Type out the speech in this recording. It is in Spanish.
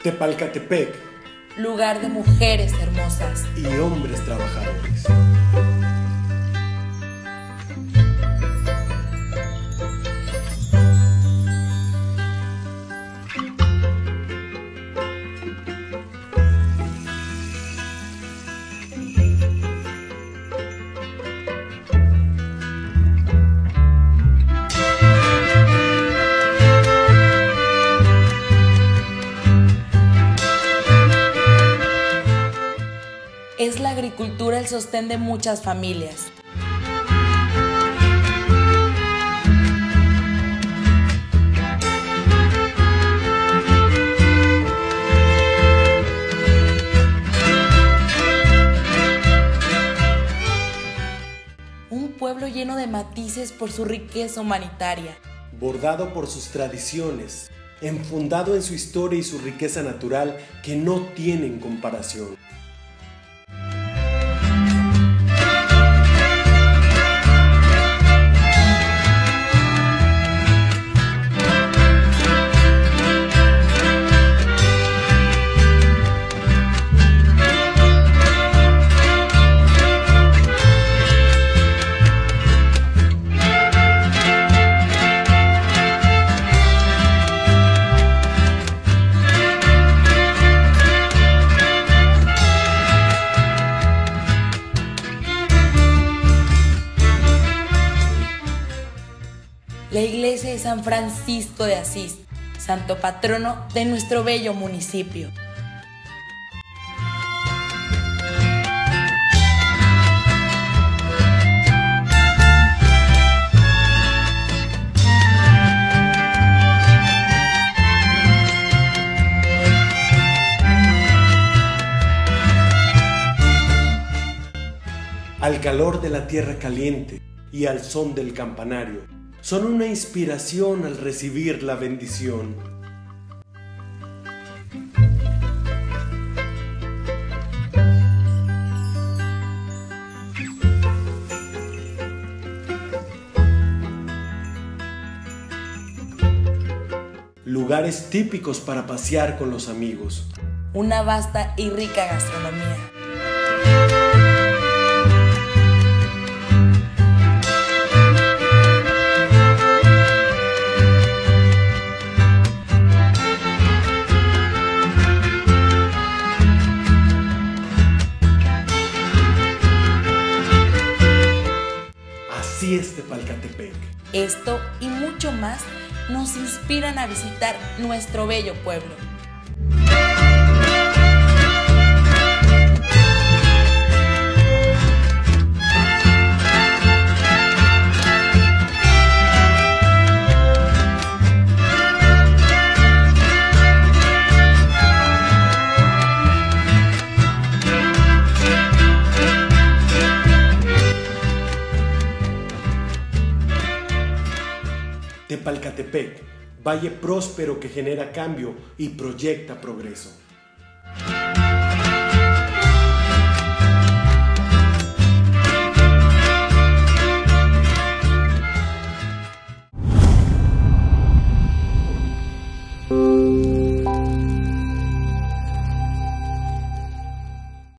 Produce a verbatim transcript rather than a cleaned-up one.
Tepalcatepec, lugar de mujeres hermosas y hombres trabajadores. Es la agricultura el sostén de muchas familias. Un pueblo lleno de matices por su riqueza humanitaria. Bordado por sus tradiciones, enfundado en su historia y su riqueza natural que no tienen comparación. La iglesia de San Francisco de Asís, santo patrono de nuestro bello municipio. Al calor de la tierra caliente y al son del campanario, son una inspiración al recibir la bendición. Lugares típicos para pasear con los amigos. Una vasta y rica gastronomía. Así es Tepalcatepec. Esto y mucho más nos inspiran a visitar nuestro bello pueblo. Tepalcatepec, valle próspero que genera cambio y proyecta progreso.